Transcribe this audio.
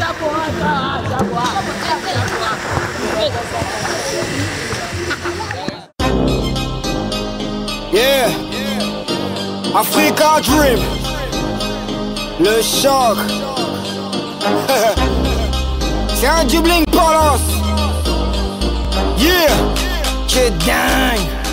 Yeah, Africa Dream, le choc. C'est un dubbling Palace. Yeah, c'est dingue.